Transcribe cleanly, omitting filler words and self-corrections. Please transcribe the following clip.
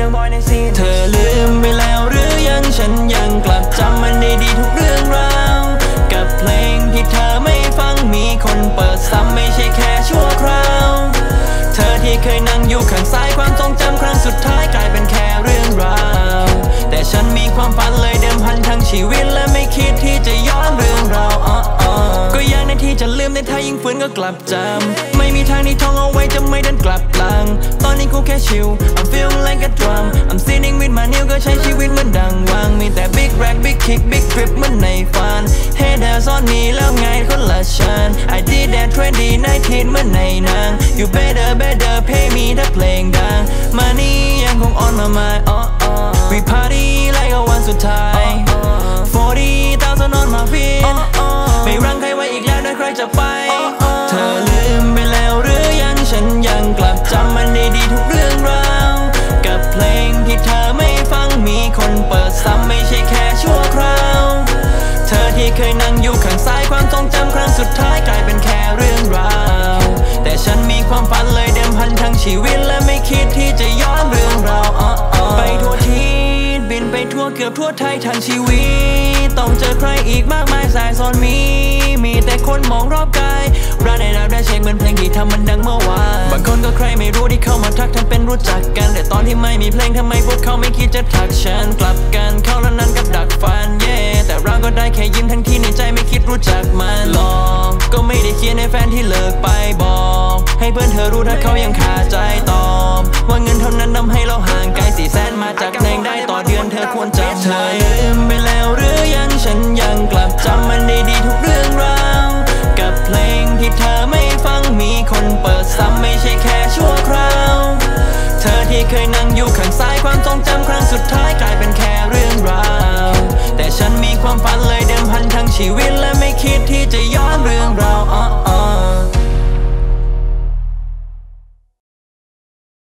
ยังบอยในซีนเธอลืมไปแล้วหรือยังฉันยังกลับจำมันได้ดีทุกเรื่องราวกับเพลงที่เธอไม่ฟังมีคนเปิดซ้ำไม่ใช่แค่ชั่วคราวเธอที่เคยนั่งอยู่ข้างซ้ายความทรงจำครั้งสุดท้ายกลายเป็นแค่เรื่องราวแต่ฉันมีความฝันเลยเดิมพันทั้งชีวิตและไม่คิดที่จะย้อนเรื่องราวก็ยากในที่จะลืมในถ้ายิ่งฝืนก็กลับจำไม่มีทางที่ท่องเอาไว้จะไม่เดินกลับหลังตอนนี้กูแค่ชิล I'm feeling like a drum I'm sitting with my new ก็ใช้ชีวิตเหมือนดังวังมีแต่ big rack big kick big grip เหมือนในฝัน Haters ซ่อนมีแล้วไงคนละฉัน I did that 2019 เหมือนในหนัง You better pay me ถ้าเพลงดัง Money ยังคง on my mind We party like a วันสุดท้าย 40,000 on my feet ไม่รั้งใครไว้อีกแล้วนะใครจะไปเธอลืมไปแล้วหรือยังฉันยังกลับจำมันได้ดีทุกเรื่องราวกับเพลงที่เธอไม่ฟังมีคนเปิดซ้ำไม่ใช่แค่ชั่วคราวเธอที่เคยนั่งอยู่ข้างซ้ายความทรงจำครั้งสุดท้ายกลายเป็นแค่เรื่องราวแต่ฉันมีความฝันเลยเดิมพันทั้งชีวิตและไม่คิดที่จะย้อนเรื่องราวไปทั่วทิศบินไปทั่วเกือบทั่วไทยทั้งชีวิตต้องเจอใครอีกมากมายสายซ้อนมีแต่คนมองรอบกายรักได้รับได้เช็คเหมือนเพลงที่ทำมันดังเมื่อวานบางคนก็ใครไม่รู้ที่เข้ามาทักทำเป็นรู้จักกันแต่ตอนที่ไม่มีเพลงทำไมพวกเขาไม่คิดจะทักฉันกลับกันเขาแล้วนั้นกับดักฟันแต่เราก็ได้แค่ยิ้มทั้งที่ในใจไม่คิดรู้จักมันหลอกก็ไม่ได้เขียนให้แฟนที่เลิกไปบอกให้เพื่อนเธอรู้ถ้าเขายังคาใจตอบว่าเงินเท่านั้นทำให้เราห่างไกล400,000มาจากเพลงได้ต่อเดือนเธอควรจำเธอลืมไปแล้วหรือยังฉันยังกลับจำมันได้ดีทุกเรื่องราวกับเพลงที่เธอไม่ฟังมีคนเปิดซ้ำไม่ใช่แค่ชั่วคราวเธอที่เคยนั่งอยู่ข้างซ้ายความทรงจำครั้งสุดท้ายกลายเป็นแค่เรื่องราวแต่ฉันมีความฝันเลยเดิมพันทั้งชีวิตและ